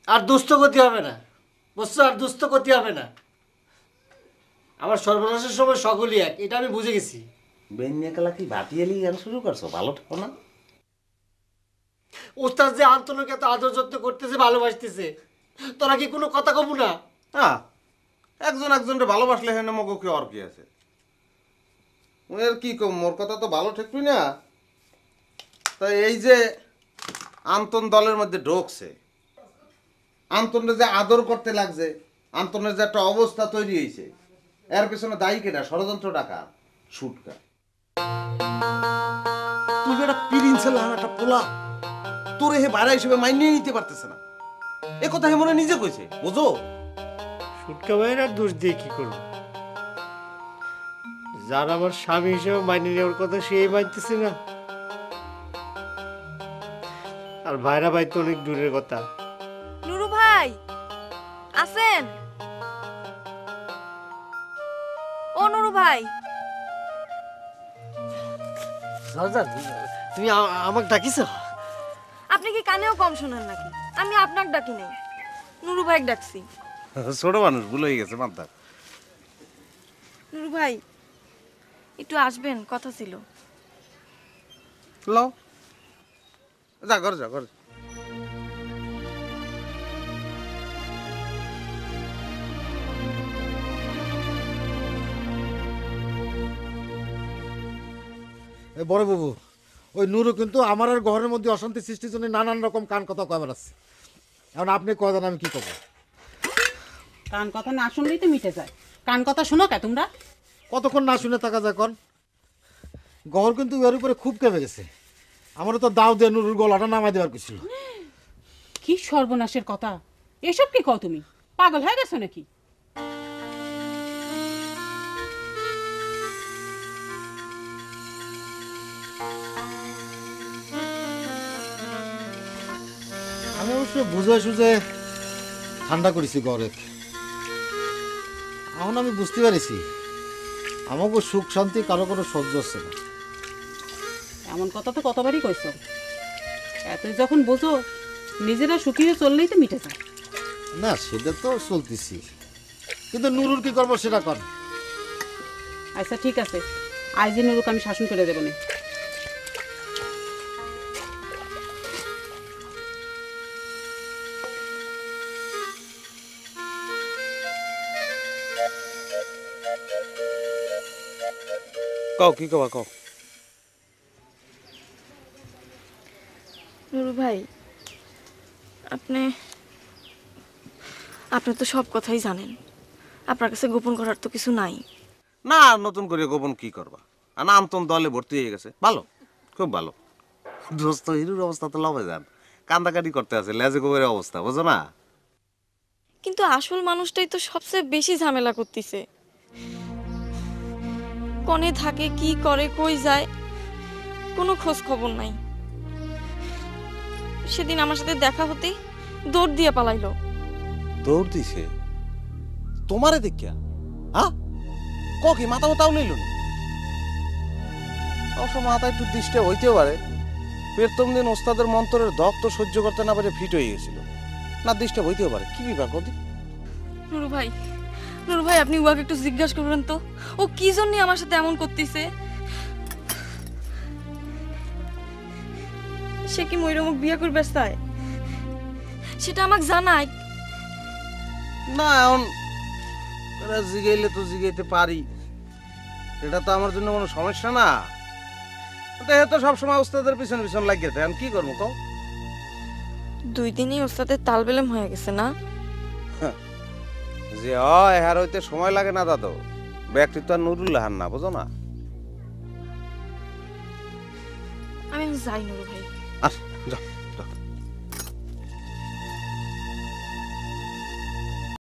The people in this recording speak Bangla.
আর দুস্থ গতি হবে না, বুঝছো? আর দুস্থ গতি হবে না। আমার সর্বনাশের সময় সকলই এক, এটা আমি বুঝে গেছি। বেন্যাকালা কি ভাটিয়ালি গান শুরু করছো? ভালো ঠাকুর না? ওস্তাদ যে আন্তনকে এত আদর যত্ন করতেছে, ভালোবাসতেছে, তোরা কি কোনো কথা কব না? হ্যাঁ, একজন একজনকে ভালোবাসলে হেনে মগো কি আর কি আছে? এর কি কম, মোর কথা তো ভালো ঠেকবি না। তাই এই যে আন্তন দলের মধ্যে ঢোকছে, আন্তনের যে আদর করতে লাগছে, আন্তনের যে একটা অবস্থা তৈরি হয়েছে, এর পেছনে দায়ী কেনা ষড়যন্ত্র ডাকা শুটকা। তুই একটা পিরিন্সেল একটা পোলা, তোরে হে বাইরে হিসেবে মাইনে নিতে পারতেছে না, এ কথা হে মনে নিজে কইছে, বুঝো? সুটকা ভাইয়ের আর দোষ দিয়ে কি করবো? যার আমার স্বামী হিসেবে মাইনে নেওয়ার কথা সেই মানতেছে না, আর ভাইরা ভাই তো অনেক দূরের কথা। নুরু ভাই আছেন? ও নুরু ভাই, তুমি আমাকে ডাকিছ? আপনি কি কানেও কম শোনেন নাকি? আমি আপনাকে ডাকি নাই, নুরু ভাই ডাকছি। ছোট মানুষ ভুল হয়ে গেছে মাথা। নুরু ভাই একটু আসবেন, কথা ছিল। লও, যা ঘর যা ঘর। বড় বাবু, ওই নুরু কিন্তু আমার আর ঘরের মধ্যে অশান্তি সৃষ্টির জন্য নানান রকম কান কথা কয় বেড়াচ্ছে। এখন আপনি কয় দেন, আমি কি করবো? কান কথা না শুনলেই তো মিটে যায়। কান কথা শোনো কে তোমরা? কতক্ষণ না শুনে থাকা যায় কন? ঘর কিন্তু এর উপরে খুব কেঁপে গেছে। আমারও তো দাও দিয়ে নুরুর গলাটা নামাই দেওয়ার কিছু। কি সর্বনাশের কথা! এসব কি কও তুমি? পাগল হয়ে গেছো নাকি? আমি অবশ্য বুঝে সুঝে ঠান্ডা করেছি ঘরে। এখন আমি বুঝতে পারিছি আমাকে সুখ শান্তি কারো কোনো সহ্য হচ্ছে না। এমন কথা তো কতবারই কইছো। এতই যখন বোঝো, নিজেরা সুখী হয়ে চললেই তো মিটে যায়। না, সেটা তো চলতেছি, কিন্তু নুরুর কি করবো সেটা কর। আচ্ছা ঠিক আছে, আজ নুরুকে আমি শাসন করে দেবো না। কও কি কবা কও। নুরু ভাই আপনি তো সব কথাই জানেন, আপনার কাছে গোপন করার তো কিছু নাই। না, নতুন করে গোপন কি করবা? আর না, আন্তন দলে ভর্তি হয়ে গেছে, ভালো, খুব ভালো। দোস্ত হিরুর অবস্থা তো লবে যান, কান্দাকাটি করতে আছে, লেজে গোবরের অবস্থা, বুঝো না? কিন্তু আসল মানুষটাই তো সবচেয়ে বেশি ঝামেলা করতেছে। কনে থাকে, কি করে, কই যায়, কোনো খোঁজ খবর নাই। সেদিন আমার সাথে দেখা হতে দৌড় দিয়ে পালাইলো। দৌড় দিছে তোমারে দেখিয়া? হ্যাঁ, ক কি মাথা মাথাও লইল না? অবশ্য মাথা একটু দৃষ্টে হইতেও পারে। প্রথম দিন ওস্তাদের মন্ত্রের দক তো সহ্য করতে না পারে ফিট হয়ে গেছিল, না দৃষ্টে হইতেও পারে। কি বিভাগ কদি? নুরু ভাই আপনি উহাকে একটু জিজ্ঞাসা করবেন তো, ও কি জন্য আমার সাথে এমন করতেছে। সে কি ময়ূরমুখ বিয়ে করবে চায়? সেটা আমাকে জানায়। না, এখন এরা জিগাইলে তো জিগাইতে পারি, এটা তো আমার জন্য কোনো সমস্যা না। তো সবসময় ওস্তাদের পিছন পিছন লাগিয়ে থাকে, আমি কি করবো কও? 2 দিনই ওস্তাদের তালবেলেম হয়ে গেছে না? যে হয় হ্যার হইতে সময় লাগে না দাদু, ব্যক্তিত্ব আর নুরুল হান না, বুঝো না? আমি যাই নুরু ভাই। আস, যাও।